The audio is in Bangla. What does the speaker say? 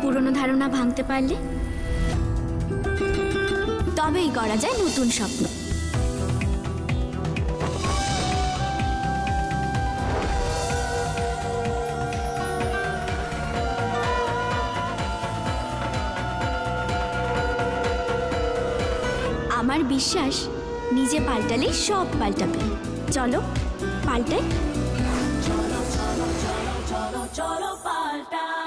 পুরনো ধারণা ভাঙতে পারলে তবেই গড়া যায় নতুন স্বপ্ন। আমার বিশ্বাস নিজে পাল্টালে সব পাল্টাবে। চলো পাল্টাই। চলো চলো চলো চলো চলো পাল্টাই।